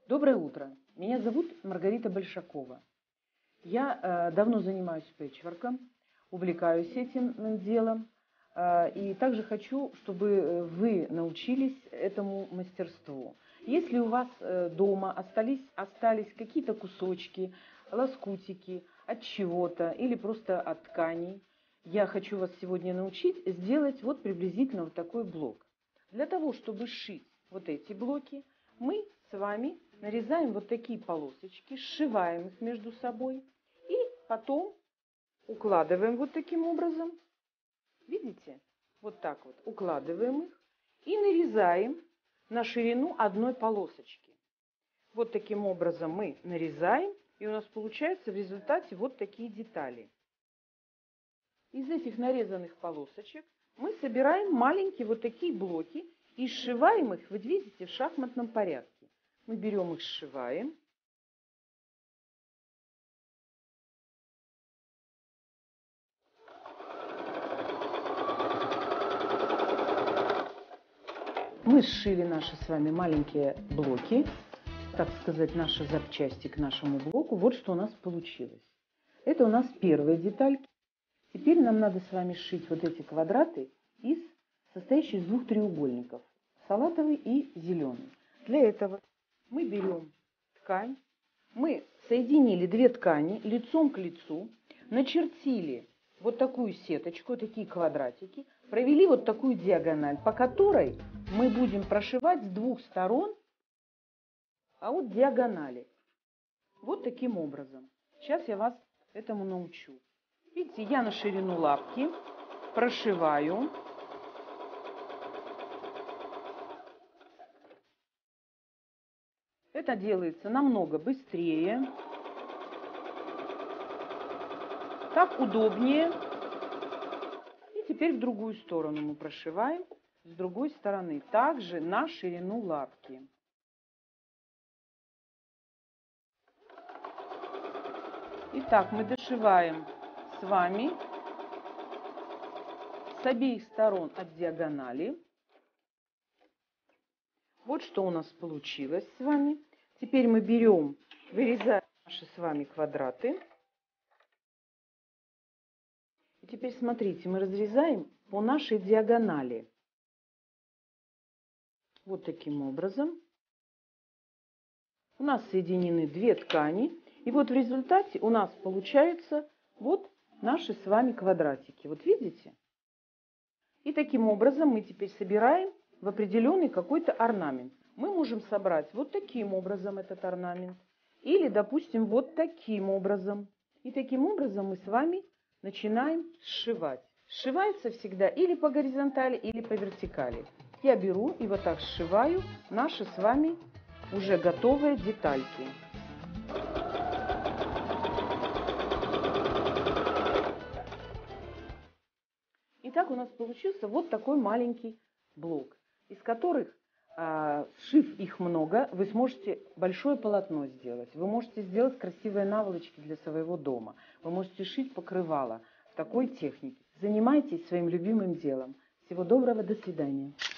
Доброе утро. Меня зовут Маргарита Большакова. Я давно занимаюсь пэтчворком, увлекаюсь этим делом. И также хочу, чтобы вы научились этому мастерству. Если у вас дома остались какие-то кусочки, лоскутики от чего-то или просто от тканей, я хочу вас сегодня научить сделать вот приблизительно вот такой блок. Для того, чтобы сшить вот эти блоки, мы с вами нарезаем вот такие полосочки, сшиваем их между собой и потом укладываем вот таким образом. Видите? Вот так вот укладываем их и нарезаем на ширину одной полосочки. Вот таким образом мы нарезаем, и у нас получается в результате вот такие детали. Из этих нарезанных полосочек мы собираем маленькие вот такие блоки и сшиваем их, вот видите, в шахматном порядке. Мы берем их, сшиваем. Мы сшили наши с вами маленькие блоки, так сказать, наши запчасти к нашему блоку. Вот что у нас получилось. Это у нас первая деталька. Теперь нам надо с вами сшить вот эти квадраты, состоящие из двух треугольников, салатовый и зеленый. Для этого мы берем ткань, мы соединили две ткани лицом к лицу, начертили вот такую сеточку, такие квадратики, провели вот такую диагональ, по которой мы будем прошивать с двух сторон, а вот диагонали. Вот таким образом. Сейчас я вас этому научу. Видите, я на ширину лапки прошиваю. Это делается намного быстрее. Так удобнее. И теперь в другую сторону мы прошиваем с другой стороны. Также на ширину лапки. Итак, мы дошиваем с вами с обеих сторон от диагонали. Вот что у нас получилось с вами. Теперь мы берем, вырезаем наши с вами квадраты. И теперь смотрите, мы разрезаем по нашей диагонали. Вот таким образом. У нас соединены две ткани. И вот в результате у нас получаются вот наши с вами квадратики. Вот видите? И таким образом мы теперь собираем в определенный какой-то орнамент. Мы можем собрать вот таким образом этот орнамент. Или, допустим, вот таким образом. И таким образом мы с вами начинаем сшивать. Сшивается всегда или по горизонтали, или по вертикали. Я беру и вот так сшиваю наши с вами уже готовые детальки. Итак, у нас получился вот такой маленький блок, из которых, сшив их много, вы сможете большое полотно сделать. Вы можете сделать красивые наволочки для своего дома. Вы можете шить покрывало в такой технике. Занимайтесь своим любимым делом. Всего доброго, до свидания.